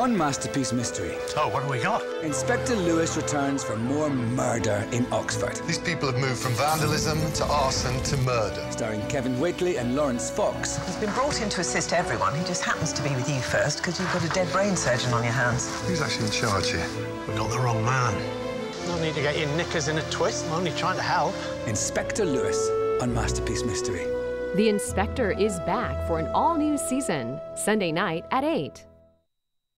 on Masterpiece Mystery. Oh, what have we got? Inspector Lewis returns for more murder in Oxford. These people have moved from vandalism to arson to murder. Starring Kevin Whately and Lawrence Fox. He's been brought in to assist everyone. He just happens to be with you first because you've got a dead brain surgeon on your hands. Who's actually in charge here? We got the wrong man. No need to get your knickers in a twist. I'm only trying to help. Inspector Lewis on Masterpiece Mystery. The Inspector is back for an all-new season, Sunday night at 8.